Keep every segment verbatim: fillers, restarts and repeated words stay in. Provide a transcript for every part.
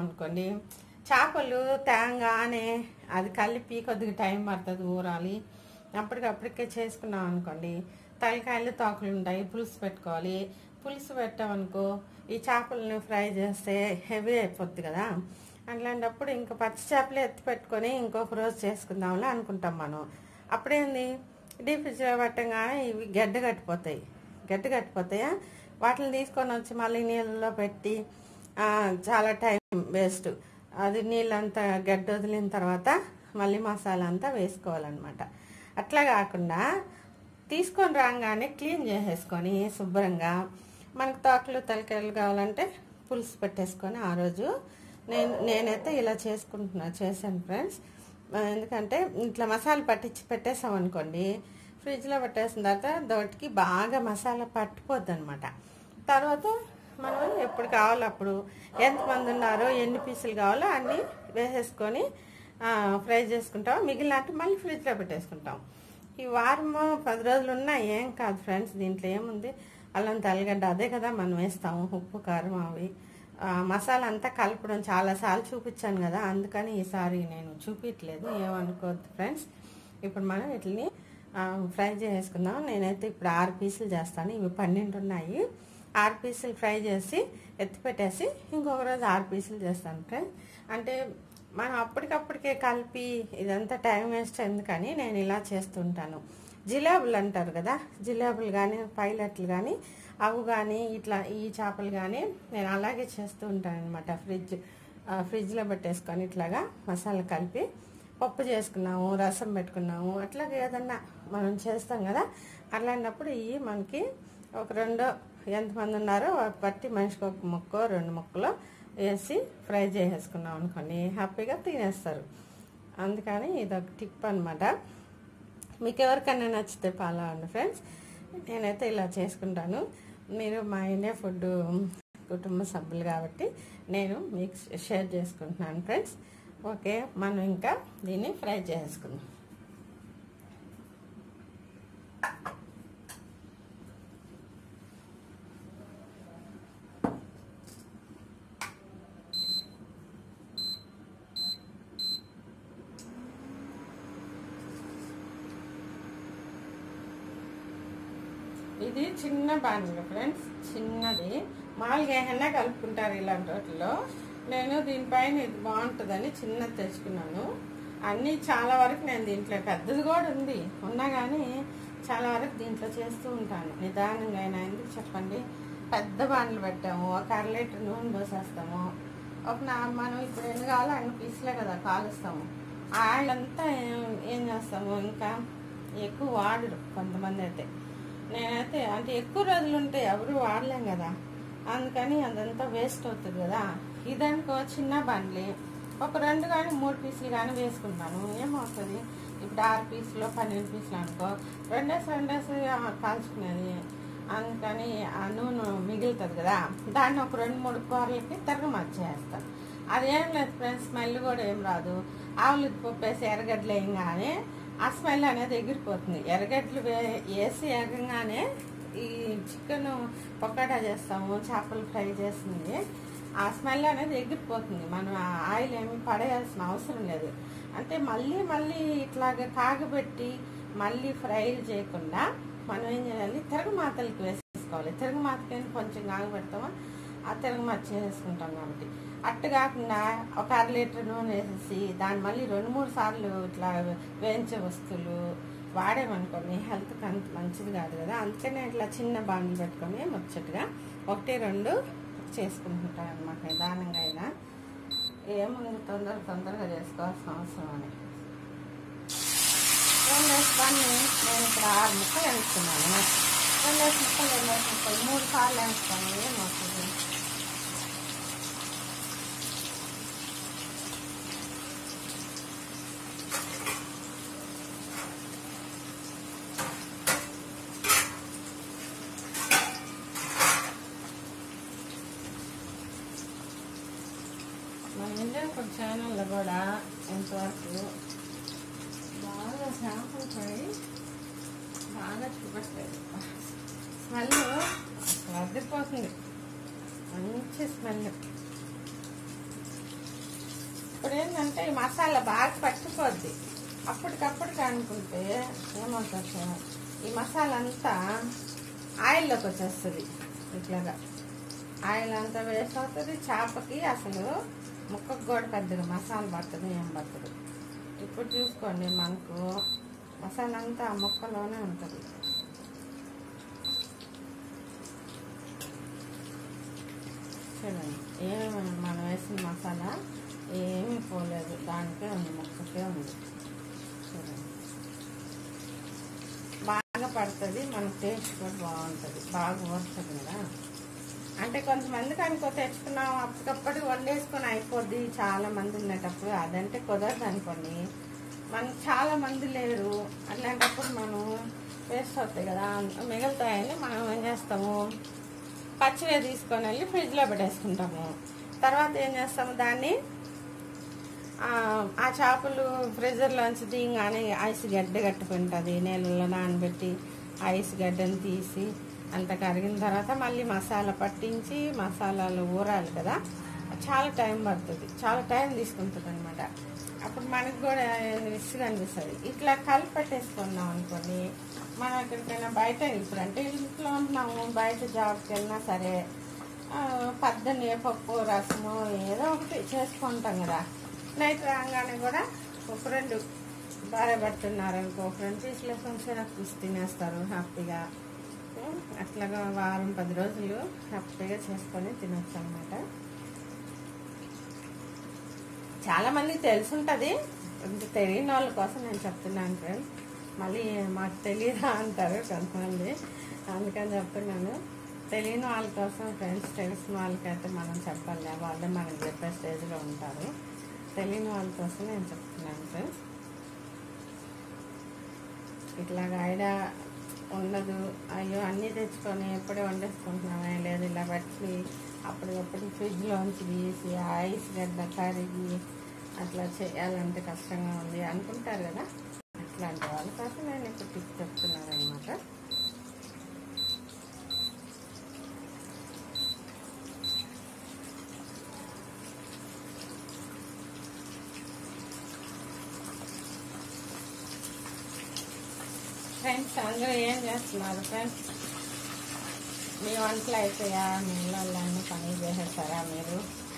అనుకోండి, చేపలు తేంగానే అది కలిపి కొద్దిగా టైం పడుతుంది ఊరాలి. అప్పటికప్పటికే చేసుకున్నాం అనుకోండి, తలకాయలు తోకలు ఉంటాయి, పులుసు పెట్టుకోవాలి. పులుసు పెట్టామనుకో ఈ చేపలను ఫ్రై చేస్తే హెవీ అయిపోద్ది కదా. అట్లాంటప్పుడు ఇంకా పచ్చి చేపలు ఎత్తి పెట్టుకొని ఇంకొక రోజు చేసుకుందాంలే అనుకుంటాం మనం. అప్పుడేంది డీప్ ఫ్రిడ్జ్లో పెట్టగానే ఇవి గడ్డ కట్టిపోతాయి గడ్డ కట్టిపోతాయా వాటిని తీసుకొని వచ్చి మళ్ళీ నీళ్ళలో పెట్టి చాలా టైం వేస్ట్. అది నీళ్ళంతా గడ్డ వదిలిన తర్వాత మళ్ళీ మసాలా అంతా వేసుకోవాలన్నమాట. అట్లా కాకుండా తీసుకొని రాగానే క్లీన్ చేసేసుకొని శుభ్రంగా మనకు తోకలు తలకాయలు కావాలంటే పులుసు పెట్టేసుకొని ఆ రోజు నేను నేనైతే ఇలా చేసుకుంటున్నా చేశాను ఫ్రెండ్స్. ఎందుకంటే ఇట్లా మసాలా పట్టించి పెట్టేసాం అనుకోండి, ఫ్రిడ్జ్లో పెట్టేసిన తర్వాత దోటికి బాగా మసాలా పట్టిపోద్ది అనమాట. తర్వాత మనం ఎప్పుడు కావాలో అప్పుడు ఎంతమంది ఉన్నారో ఎన్ని పీసులు కావాలో అన్నీ వేసేసుకొని ఫ్రై చేసుకుంటాం. మిగిలినట్టు మళ్ళీ ఫ్రిడ్జ్లో పెట్టేసుకుంటాం. ఈ వారము పది రోజులు ఉన్నా ఏం కాదు ఫ్రెండ్స్. దీంట్లో ఏముంది, అల్లం తెల్లగడ్డ అదే కదా మనం వేస్తాము, ఉప్పు కారం అవి మసాలా అంతా కలపడం చాలాసార్లు చూపించాను కదా, అందుకని ఈసారి నేను చూపించలేదు, ఏమనుకోవద్దు ఫ్రెండ్స్. ఇప్పుడు మనం వీటిని ఫ్రై చేసుకుందాం. నేనైతే ఇప్పుడు ఆరు పీసులు చేస్తాను, ఇవి పన్నెండు ఉన్నాయి. ఆరు పీసులు ఫ్రై చేసి ఎత్తి పెట్టేసి ఇంకొక రోజు ఆరు పీసులు చేస్తాను ఫ్రెండ్స్. అంటే మనం అప్పటికప్పటికే కలిపి ఇదంతా టైం వేస్ట్ ఎందుకని నేను ఇలా చేస్తుంటాను. జిలేబులు అంటారు కదా, జిలేబులు కానీ పైలట్లు కానీ అవి కానీ ఇట్లా ఈ చేపలు కానీ నేను అలాగే చేస్తూ ఉంటాను అనమాట. ఫ్రిడ్జ్ ఫ్రిడ్జ్లో పెట్టేసుకొని ఇట్లాగా మసాలా కలిపి పప్పు చేసుకున్నాము, రసం పెట్టుకున్నాము, అట్లాగే ఏదన్నా మనం చేస్తాం కదా. అట్లాంటప్పుడు ఇవి మనకి ఒక రెండో ఎంతమంది ఉన్నారో బట్టి మనిషికి ఒక ముక్కో రెండు ముక్కలో వేసి ఫ్రై చేసేసుకున్నాం అనుకోండి, హ్యాపీగా తినేస్తారు. అందుకని ఇదొక టిప్ అనమాట. మీకు ఎవరికైనా నచ్చితే ఫాలో అవ్వండి ఫ్రెండ్స్. నేనైతే ఇలా చేసుకుంటాను. మీరు మా ఇండియా ఫుడ్ కుటుంబ సభ్యులు కాబట్టి నేను మీకు షేర్ చేసుకుంటున్నాను ఫ్రెండ్స్. ఓకే, మనం ఇంకా దీన్ని ఫ్రై చేసుకుందాం. ఇది చిన్న బాండిల్ ఫ్రెండ్స్, చిన్నది. మామూలుగా ఏమైనా కలుపుకుంటారు ఇలాంటి వాటిలో. నేను దీనిపైన ఇది బాగుంటుందని చిన్నది తెచ్చుకున్నాను. అన్నీ చాలా వరకు నేను దీంట్లో, పెద్దది కూడా ఉంది ఉన్నా కానీ చాలా వరకు దీంట్లో చేస్తూ ఉంటాను నిదానంగా. అయినా ఎందుకు చెప్పండి, పెద్ద బాండ్లు పెట్టాము, ఒక అర లీటర్ నూనె పోసేస్తాము. ఒక నా మనం ఇప్పుడు ఎన్ని కావాలో అన్ని పీసులే కదా కాలుస్తాము. ఆయిల్ అంతా ఏం చేస్తాము, ఇంకా ఎక్కువ వాడరు కొంతమంది అయితే. నేనైతే అంటే ఎక్కువ రోజులు ఉంటే ఎవరు వాడలేం కదా, అందుకని అదంతా వేస్ట్ అవుతుంది కదా. ఇదనుకో చిన్న బండ్లీ ఒక రెండు కానీ మూడు పీసులు కానీ వేసుకుంటాను, ఏమవుతుంది. ఇప్పుడు ఆరు పీసులు పన్నెండు పీసులు అనుకో, రెండేసి రెండేసి కాల్చుకునేది. అందుకని ఆ నూనె మిగులుతుంది కదా, దాన్ని ఒక రెండు మూడు కూరలకి తిరగ మర్చేస్తాను. అదేం లేదు ఫ్రెండ్స్, స్మెల్ కూడా ఏం రాదు. ఆవులు పప్పు వేసి ఎర్రగడ్డలు వేయగానే ఆ స్మెల్ అనేది ఎగిరిపోతుంది. ఎర్రగడ్డలు వే వేసి ఎగగానే ఈ చికెన్ పొక్కటా చేస్తాము, చేపలు ఫ్రై చేస్తుంది, ఆ స్మెల్ అనేది ఎగిరిపోతుంది. మనం ఆ ఆయిల్ ఏమి పడేయాల్సిన అవసరం లేదు. అంటే మళ్ళీ మళ్ళీ ఇట్లాగా కాగబెట్టి మళ్ళీ ఫ్రై చేయకుండా మనం ఏం చేయాలి, తిరగమాతలకి వేసేసుకోవాలి. తిరగమాతకి కొంచెం కాగబెడతామా ఆ తిరగమాత చేసుకుంటాం కాబట్టి. అట్టు కాకుండా ఒక అర లీటర్ నూనె వేసేసి దాన్ని మళ్ళీ రెండు మూడు సార్లు ఇట్లా వేయించే వస్తువులు వాడేమనుకోండి హెల్త్కి అంత మంచిది కాదు కదా. అందుకనే ఇట్లా చిన్న బాండ్లు పెట్టుకొని ముచ్చటగా ఒకటి రెండు చేసుకుంటుంటాను అనమాట. నిదానంగా అయినా ఏముంది, తొందర తొందరగా చేసుకోవాల్సిన అవసరం అని. రెండేసి బాన్ని నేను ఇక్కడ ఆరు ముక్కలు వేస్తున్నాను. రెండేసి ముక్కలు రెండేసి ముక్కలు మూడు సార్లు వేస్తాను, ఏమవుతుంది. మా ఇండియా ఫుడ్ ఛానల్లో కూడా ఎంతవరకు బాగా చేపలు ఫ్రై బాగా చూపెట్టారు. స్మెల్ అసలు అద్దరిపోతుంది, మంచి స్మెల్. ఇప్పుడు ఏంటంటే ఈ మసాలా బాగా పట్టిపోద్ది. అప్పటికప్పటికి అనుకుంటే ఏమవుతుంది, ఈ మసాలా అంతా ఆయిల్లోకి వచ్చేస్తుంది. ఇట్లాగా ఆయిల్ అంతా వేస్ట్ అవుతుంది. చేపకి అసలు ముక్కకు కూడా పెద్దగా మసాలా పడుతుంది, ఏం పడుతుంది. ఇప్పుడు చూసుకోండి, మనకు మసాలా అంతా ఆ ముక్కలోనే ఉంటుంది. చూడండి, ఏమి మనం వేసిన మసాలా ఏమీ పోలేదు, దానికే ఉంది, ముక్కకే ఉంది. చూడండి, బాగా పడుతుంది, మన టేస్ట్ కూడా బాగుంటుంది, బాగా వస్తుంది కదా. అంటే కొంతమందికి అనుకో తెచ్చుకున్నాం అప్పటికప్పుడు వండేసుకొని అయిపోద్ది చాలా మంది ఉండేటప్పుడు, అదంటే కుదరదు అనుకోండి. మనకు చాలా మంది లేరు, అట్లాంటప్పుడు మనం వేస్ట్ అవుతాయి కదా, మిగులుతాయని మనం ఏం చేస్తాము, పచ్చివే తీసుకొని వెళ్ళి ఫ్రిడ్జ్లో పెట్టేసుకుంటాము. తర్వాత ఏం చేస్తాము, దాన్ని ఆ చేపలు ఫ్రిడ్జర్లోంచి దిగానే ఐస్ గడ్డ కట్టుకుంటుంది. నీళ్ళలో నానబెట్టి ఐస్ గడ్డను తీసి అంత కరిగిన తర్వాత మళ్ళీ మసాలా పట్టించి మసాలాలు ఊరాలి కదా, చాలా టైం పడుతుంది, చాలా టైం తీసుకుంటుంది అనమాట. అప్పుడు మనకు కూడా విసుగు అనిపిస్తుంది. ఇట్లా కలిపి పెట్టేసుకున్నాం అనుకోండి, మనం ఎక్కడికైనా బయట, ఇప్పుడు అంటే ఇంట్లో ఉంటున్నాము, బయట జాబ్కి వెళ్ళినా సరే పద్దనే పప్పు రసము ఏదో ఒకటి చేసుకుంటాం కదా. నైట్ రాగానే కూడా ఒక రెండు భార్య పడుతున్నారు అనుకో, ఒక రెండు పీసులు కొంచెం పీసు తినేస్తారు హ్యాపీగా. అట్లాగా వారం పది రోజులు హ్యాపీగా చేసుకొని తినొచ్చు అనమాట. చాలా మందికి తెలుసుంటుంది, తెలియని వాళ్ళ కోసం నేను చెప్తున్నాను ఫ్రెండ్స్. మళ్ళీ మాకు తెలియదా అంటారు కొంతమంది, అందుకని చెప్తున్నాను. తెలియని వాళ్ళ కోసం ఫ్రెండ్స్, తెలిసిన వాళ్ళకైతే మనం చెప్పాలి, వాళ్ళే మనకు చెప్పే స్టేజ్లో ఉంటారు. తెలియని వాళ్ళ కోసం నేను చెప్తున్నాను ఫ్రెండ్స్. ఇట్లాగా ఐడియా ఉండదు, అయ్యో అన్నీ తెచ్చుకొని ఎప్పుడే వండేసుకుంటున్నామే, లేదు ఇలా పెట్టి అప్పటికప్పుడు ఫ్రిడ్జ్లోంచి తీసి ఐస్ గడ్డ కరిగి అట్లా చేయాలంటే కష్టంగా ఉంది అనుకుంటారు కదా. అట్లాంటి వాళ్ళ కోసం నేను ఇప్పుడు టిప్ చెప్తున్నాను అనమాట. ఫ్రెండ్స్, అందరూ ఏం చేస్తున్నారు ఫ్రెండ్స్? మీ వంటలు అయిపోయా? మీ ఇళ్ళన్నీ పని చేసేస్తారా మీరు?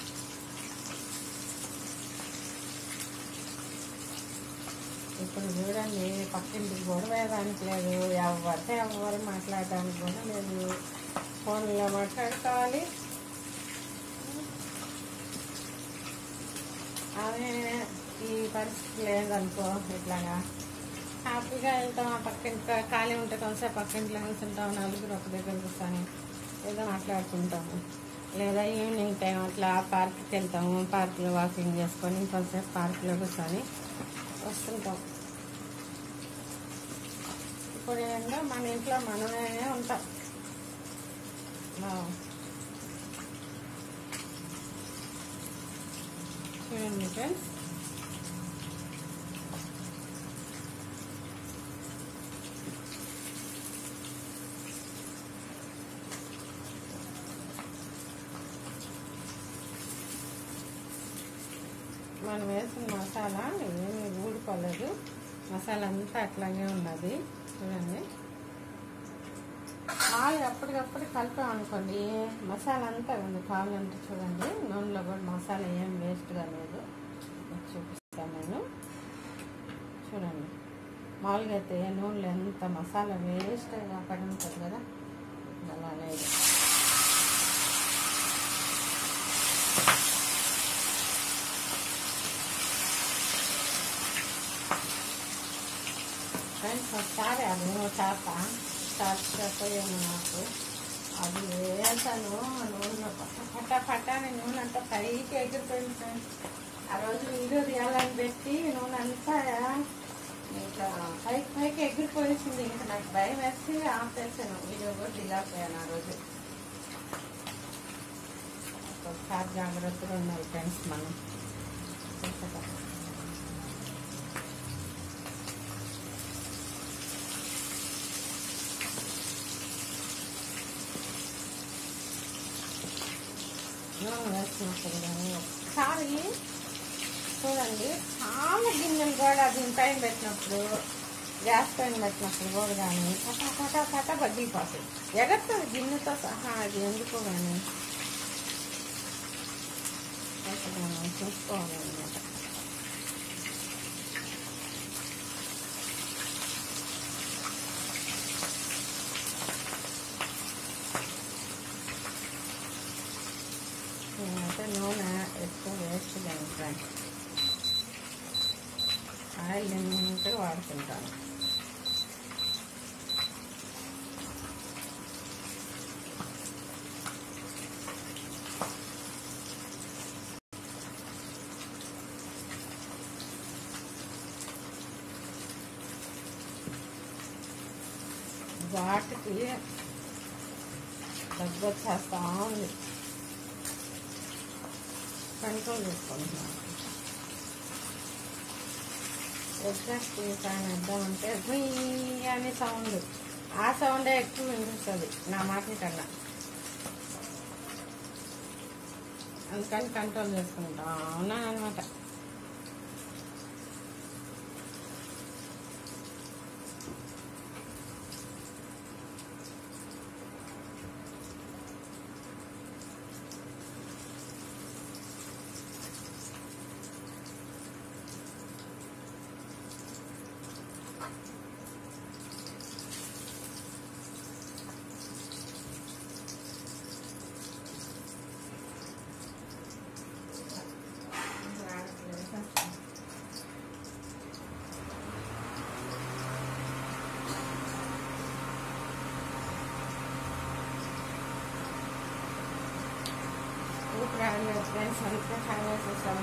ఇప్పుడు చూడండి, పక్కింటికి కూడా వేయడానికి లేదు, ఎవరితో ఎవరు మాట్లాడడానికి కూడా లేదు, ఫోన్లో మాట్లాడుకోవాలి. అదే ఈ పరిస్థితి లేదనుకో, ఇట్లాగా హ్యాపీగా వెళ్తాం. ఆ పక్కింటి ఖాళీ ఉంటే కొంచెం పక్కింట్లో కూర్చుంటాం, నలుగురు ఒక దగ్గర కూర్చొని ఏదో మాట్లాడుకుంటాము. లేదా ఈవినింగ్ టైం అట్లా పార్క్కి వెళ్తాము, పార్క్లో వాకింగ్ చేసుకొని కొంచెం పార్క్లో కూర్చొని వస్తుంటాం. ఇప్పుడు ఏంటో మన ఇంట్లో మనమే ఉంటాం. చూడండి ఫ్రెండ్స్, మనం వేసిన మసాలా ఏమీ ఊడిపోలేదు, మసాలా అంతా అట్లాగే ఉన్నది. చూడండి, ఆయిల్ అప్పటికప్పుడు కలిపామనుకోండి, మసాలా అంతా ఉంది. కావాలంటే చూడండి, నూనెలో కూడా మసాలా ఏం వేస్ట్గా లేదు, చూపిస్తాను నేను. చూడండి, మామూలుగా అయితే నూనెలో ఎంత మసాలా వేస్ట్గా పడి ఉంటుంది కదా, అలా లేదు. ఫ్రెండ్స్, ఒకసారి అది చేప చచ్చిపోయాను, నాకు అది వేసాను నూనెలో పట్ట పట్ట పట్ట అని నూనె అంతా పైకి ఎగిరిపోయింది ఫ్రెండ్స్. ఆ రోజు వీడియో తీయాలని పెట్టి నూనె అంతా ఇంకా పైకి పైకి ఎగిరిపోయింది. ఇంకా నాకు భయం వేసి ఆపేసాను, వీడియో కూడా దిగకపోయాను ఆ రోజు. ఒకసారి జాగ్రత్తగా ఉండాలి ఫ్రెండ్స్ మనం. వేస్తున్నప్పుడు కానీ ఒకసారి చూడండి చాలా గిన్నెలు కూడా దీనిపైన పెట్టినప్పుడు గ్యాస్ పైన పెట్టినప్పుడు కూడా కానీ కటా కటా కటా బగ్గిపోతాయి. ఎగరుతుంది గిన్నెతో సహా. అది ఎందుకో కానీ అసలు మనం చూసుకోవాలన్నమాట. నేనైతే నూనె ఎక్కువ వేస్ట్ చేయండి. ఆయిల్ నింటే వాడుకుంటాను. వాటికి దగ్గర వచ్చేస్తా ఉంది. కంట్రోల్ చేసుకుంటున్నాను. ఎగ్జాస్ట్ ఫ్యాన్ వేద్దామంటే గుయ్యి అనే సౌండ్, ఆ సౌండే ఎక్కువ వినిపిస్తుంది నా మాటల కన్నా. అందుకని కంట్రోల్ చేసుకుంటా ఉన్నాను అనమాట. ఫ్రెండ్స్ అంతా చాలా చేస్తాము.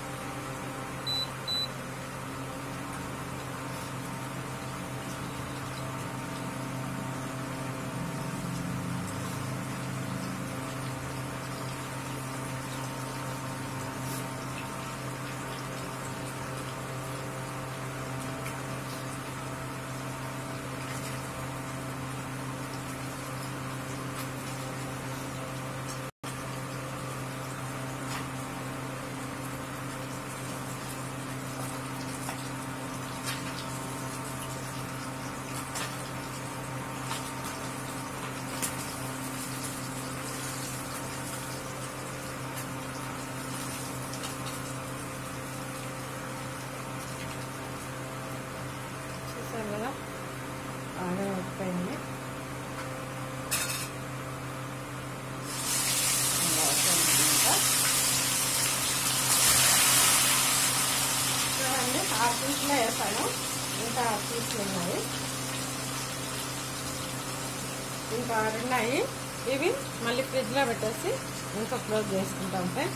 చూసారు కదా బాగా ఉడిపోయింది. చూడండి ఆరు పీసులు వేసాను, ఇంకా ఆరు పీసులు ఉన్నాయి, ఇంకా ఆరు ఉన్నాయి. ఇవి మళ్ళీ ఫ్రిడ్జ్లో పెట్టేసి ఇంకా క్లోజ్ చేసుకుంటాం ఫ్రెండ్స్.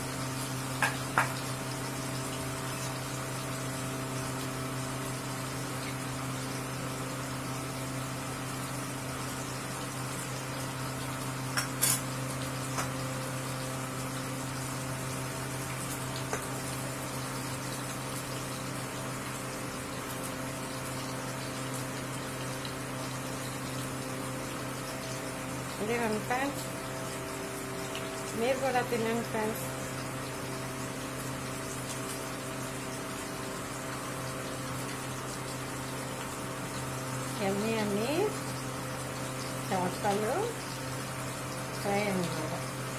ఇదేనండి ఫ్రెండ్స్, మీరు కూడా తినండి ఫ్రెండ్స్. ఎమ్మి అన్ని చేపలు ఫ్రై అన్నమాట.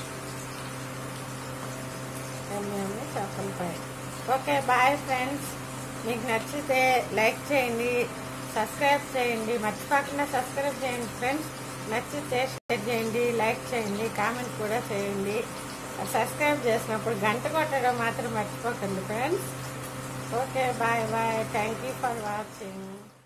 ఎమ్మి అన్ని చేపలు ఫ్రై. Okay bye friends. మీకు నచ్చితే లైక్ చేయండి, సబ్స్క్రైబ్ చేయండి, మర్చిపోకుండా సబ్స్క్రైబ్ చేయండి ఫ్రెండ్స్. నచ్చితే షేర్ చేయండి, లైక్ చేయండి, కామెంట్ కూడా చేయండి. సబ్స్క్రైబ్ చేసినప్పుడు గంట కొట్టడం మాత్రం మర్చిపోకండి friends. Okay bye bye. Thank you for watching.